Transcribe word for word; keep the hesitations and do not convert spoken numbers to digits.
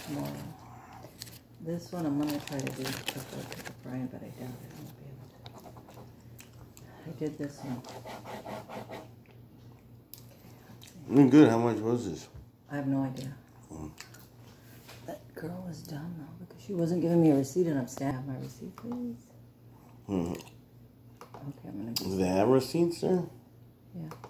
tomorrow. This one I'm going to try to do before I pick up Brian, but I doubt it. I won't be able to. I did this one. Mm, good. How much was this? I have no idea. Mm. That girl was dumb, though, because she wasn't giving me a receipt, and I'm saying, have my receipt, please. Hmm. Okay, I'm going to do Do they have receipts there? Yeah.